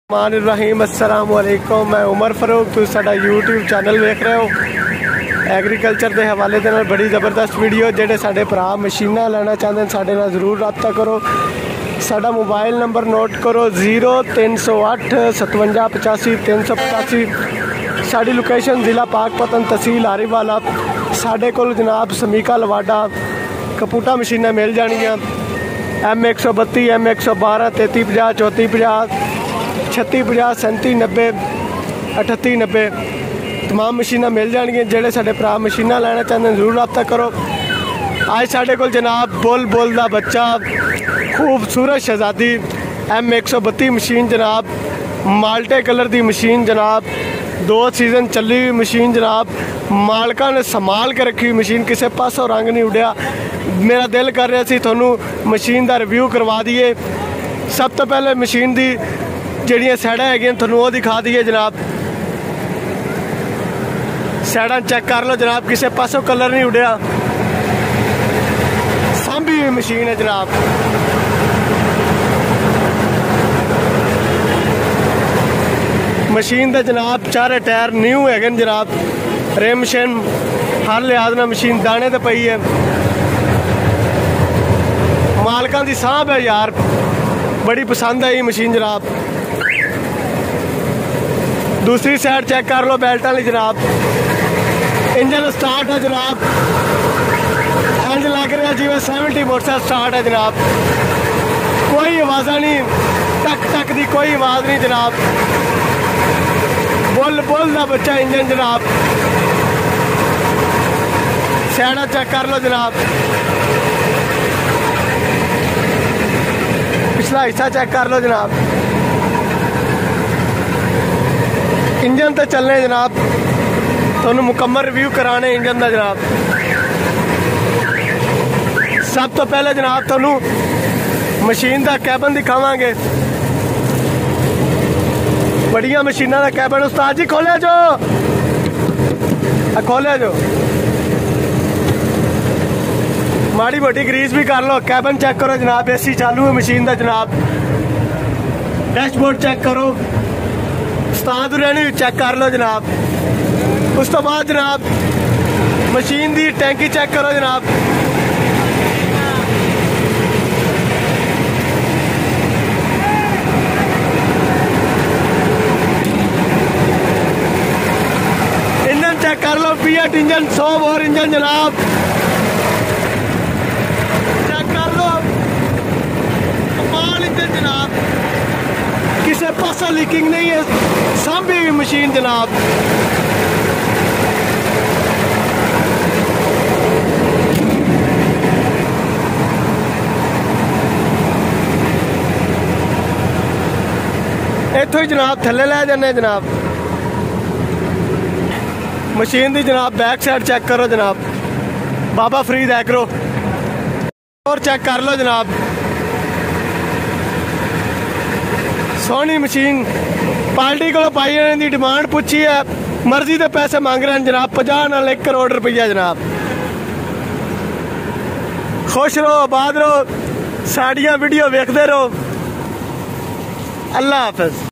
रहीम अस्सलाम वालेकुम। मैं उमर फारूक, तुम साडा यूट्यूब चैनल वेख रहे हो। एग्रीकल्चर के हवाले के बड़ी ज़बरदस्त वीडियो जेडे साडे भरा मशीनां लेना चाहते हैं साडे नाल ज़रूर रब्ता करो। साडा मोबाइल नंबर नोट करो 0308 57 85 385। साडी लोकेशन ज़िला पाकपतन तहसील हारीवाला। साडे कोल जनाब समीका लवाडा कपूटा मशीनां मिल जानियां। M132 M112 3350 3450 3650 3790 3890 तमाम मशीनां मिल जाएंगी। जेडे साडे भरा मशीनां लेना चाहते हैं जरूर रब्ता करो। आज साडे कोल जनाब बुल दा बच्चा खूबसूरत शहजादी M132 मशीन जनाब, माल्टे कलर की मशीन जनाब, 2 सीजन चली हुई मशीन जनाब, मालका ने संभाल के रखी हुई मशीन, किसी पासों रंग नहीं उड़िया। मेरा दिल कर रहा सी थोनू मशीन का रिव्यू करवा दिए। सब तो पहले मशीन की जड़ियाँ सैडा है थोनू वो दिखा दिए जनाब। सैडा चेक कर लो जनाब, किसी पासों कलर नहीं उड़िया, सांभी हुई मशीन है जनाब। मशीन के जनाब चारे टायर न्यू है जनाब, रिम शिम हर लिहाज ना मशीन दाने तो पई है। मालकां दी सांभ है यार, बड़ी पसंद आई मशीन जनाब। दूसरी साइड चेक कर लो बेल्ट वाली जनाब। इंजन स्टार्ट है जनाब, इंज लग रहा जिवें 70 मोटरसाइकिल स्टार्ट है जनाब। कोई आवाज़ नहीं, टक टक की कोई आवाज़ नहीं जनाब। बुल दा बच्चा इंजन जनाब। सैडा चेक कर लो जनाब, पिछला हिस्सा चेक कर लो जनाब। इंजन तो चलने जनाब, थोनू मुकम्मल रिव्यू कराने इंजन का जनाब। सब तो पहले जनाब थोनू मशीन का कैबन दिखावांगे। बड़िया मशीनों का कैबन उस्ताद जी खोलिया जो, खोलिया जो। माड़ी मोटी ग्रीस भी कर लो। कैबन चेक करो जनाब, AC चालू है मशीन का जनाब। डैशबोर्ड चेक करो, उस्ताद रहनी चेक कर लो जनाब। उस तो बाद जनाब मशीन की टैंकी चेक करो जनाब। इंजन चेक कर लो, Fiat इंजन 100 बोर इंजन जनाब। चेक कर लो, कमाल इंजन जनाब, किसी पासा लीकिंग नहीं है, सांभी हुई मशीन जनाब। इतों ही जनाब थले लै जाने जनाब। मशीन की जनाब बैक साइड चेक करो जनाब, बाबा फरीद एग्रो। और चेक कर लो जनाब, सोहनी मशीन। पार्टी को पाई की डिमांड पूछी है, मर्जी के पैसे मांग रहे हैं जनाब। 50 नाल 1 करोड़ रुपया जनाब। खुश रहो, आबाद रहो, साड़ियाँ वीडियो वेखते रहो। अल्लाह हाफिज।